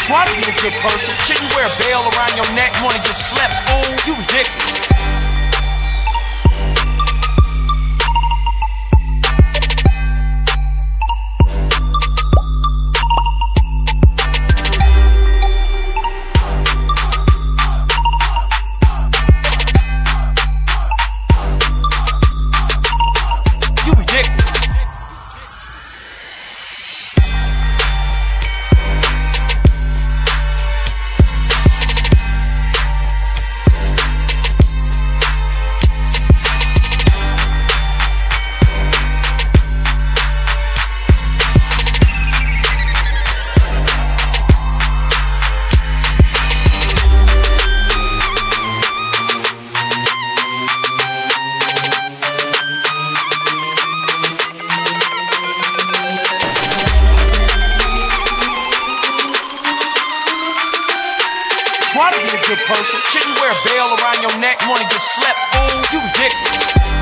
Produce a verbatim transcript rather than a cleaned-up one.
Try to be a good person. Shouldn't wear a veil around your neck. Wanna get slept, fool? You ridiculous. Try to be a good person. Shouldn't wear a veil around your neck. Wanna get slept, fool? You ridiculous.